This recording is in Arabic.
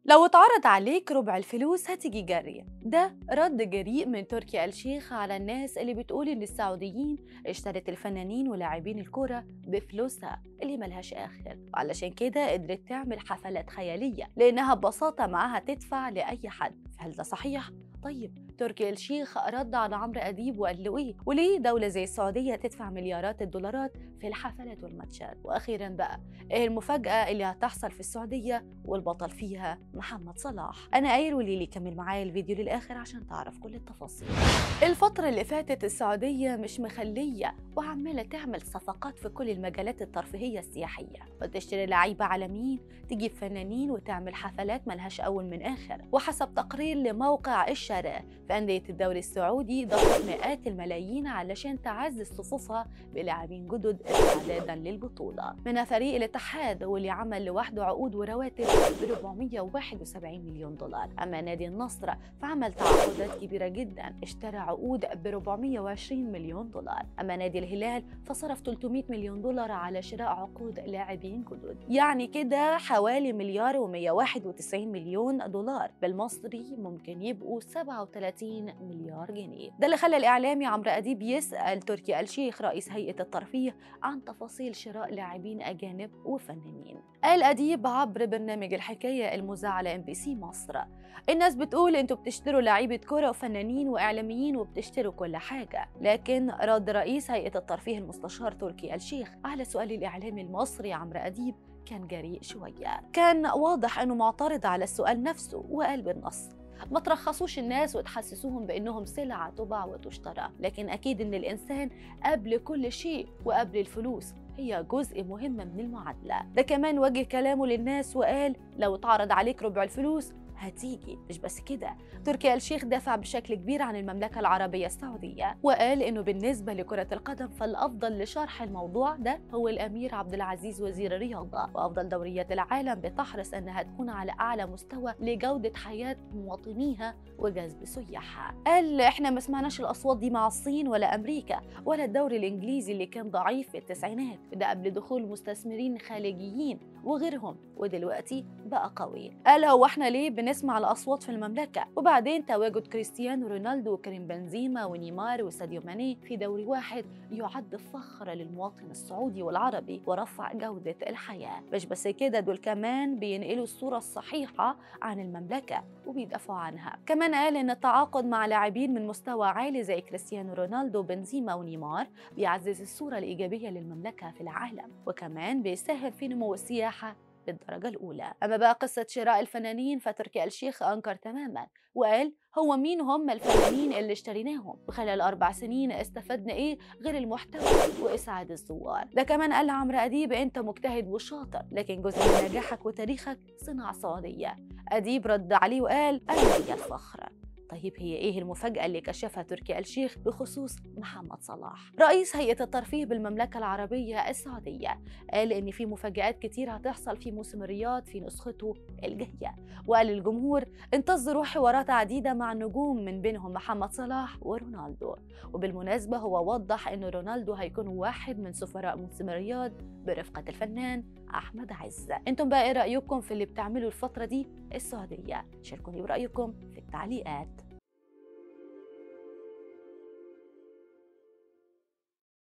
لو اتعرض عليك ربع الفلوس هتيجي جري. ده رد جريء من تركي آل الشيخ على الناس اللي بتقول إن السعوديين اشترت الفنانين ولاعبين الكرة بفلوسها اللي ملهاش آخر، وعلشان كده قدرت تعمل حفلات خيالية لأنها ببساطة معاها تدفع لأي حد. هل ده صحيح؟ طيب تركي آل الشيخ رد على عمرو أديب وقال له إيه؟ وليه دولة زي السعودية تدفع مليارات الدولارات في الحفلات والماتشات؟ وأخيرا بقى إيه المفاجأة اللي هتحصل في السعودية والبطل فيها محمد صلاح؟ أنا آيل وليلي، كمل معايا الفيديو للآخر عشان تعرف كل التفاصيل. الفترة اللي فاتت السعودية مش مخلية وعمالة تعمل صفقات في كل المجالات الترفيهية السياحية، وتشتري لعيبة عالميين، تجيب فنانين، وتعمل حفلات ملهاش أول من آخر. وحسب تقرير لموقع الشارع، فأندية الدوري السعودي ضخت مئات الملايين علشان تعزز صفوفها بلاعبين جدد استعدادا للبطولة، منها فريق الاتحاد واللي عمل لوحده عقود ورواتب ب 471 مليون دولار. أما نادي النصر فعمل تعاقدات كبيرة جدا، اشترى عقود ب 420 مليون دولار. أما نادي الهلال فصرف 300 مليون دولار على شراء عقود لاعبين جدد، يعني كده حوالي مليار و191 مليون دولار، بالمصري ممكن يبقوا 37 مليار جنيه. ده اللي خلى الإعلامي عمرو أديب يسأل تركي آل الشيخ رئيس هيئة الترفيه عن تفاصيل شراء لاعبين أجانب وفنانين. قال أديب عبر برنامج الحكاية المذاع على MBC مصر: الناس بتقول انتوا بتشتروا لعيبة كرة وفنانين وإعلاميين وبتشتروا كل حاجة، لكن رد رئيس هيئة الترفيه المستشار تركي آل الشيخ على سؤال الإعلامي المصري عمرو أديب كان جريء شوية. كان واضح أنه معترض على السؤال نفسه، وقال بالنص: ما ترخصوش الناس وتحسسوهم بأنهم سلعة تباع وتشترى، لكن أكيد إن الإنسان قبل كل شيء وقبل الفلوس هي جزء مهم من المعادلة. ده كمان وجه كلامه للناس وقال: لو اتعرض عليك ربع الفلوس هتيجي. مش بس كده، تركي آل الشيخ دافع بشكل كبير عن المملكة العربية السعودية، وقال إنه بالنسبة لكرة القدم فالأفضل لشرح الموضوع ده هو الأمير عبد العزيز وزير الرياضة، وأفضل دوريات العالم بتحرص أنها تكون على أعلى مستوى لجودة حياة مواطنيها وجذب سياحها. قال: إحنا ما سمعناش الأصوات دي مع الصين ولا أمريكا ولا الدوري الإنجليزي اللي كان ضعيف في التسعينات، ده قبل دخول مستثمرين خارجيين وغيرهم، ودلوقتي بقى قوي. قال: هو احنا ليه بنسمع الأصوات في المملكة؟ وبعدين تواجد كريستيانو رونالدو وكريم بنزيما ونيمار وساديو ماني في دوري واحد يعد فخر للمواطن السعودي والعربي ورفع جودة الحياة. مش بس كده، دول كمان بينقلوا الصورة الصحيحة عن المملكة وبيدافعوا عنها. كمان قال إن التعاقد مع لاعبين من مستوى عالي زي كريستيانو رونالدو وبنزيما ونيمار بيعزز الصورة الإيجابية للمملكة في العالم، وكمان بيساهم في نمو السياحة بالدرجة الأولى. أما بقى قصة شراء الفنانين فتركي آل الشيخ أنكر تماما وقال: هو مين هم الفنانين اللي اشتريناهم؟ وخلال 4 سنين استفدنا إيه غير المحتوى وإسعاد الزوار؟ ده كمان قال لعمرو أديب: أنت مجتهد وشاطر، لكن جزء من نجاحك وتاريخك صناعة سعودية. أديب رد عليه وقال: أنا ليا الفخر. طيب هي ايه المفاجأة اللي كشفها تركي آل الشيخ بخصوص محمد صلاح؟ رئيس هيئة الترفيه بالمملكة العربية السعودية قال إن في مفاجآت كتير هتحصل في موسم الرياض في نسخته الجاية، وقال للجمهور: انتظروا حوارات عديدة مع النجوم من بينهم محمد صلاح ورونالدو. وبالمناسبة هو وضح إن رونالدو هيكون واحد من سفراء موسم الرياض برفقة الفنان أحمد عز. انتم بقى ايه رأيكم في اللي بتعملوا الفترة دي السعودية؟ شاركوني برأيكم في التعليقات.